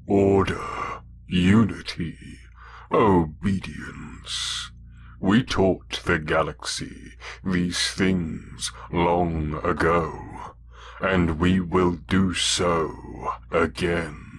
Order, unity, obedience. We taught the galaxy these things long ago, and we will do so again.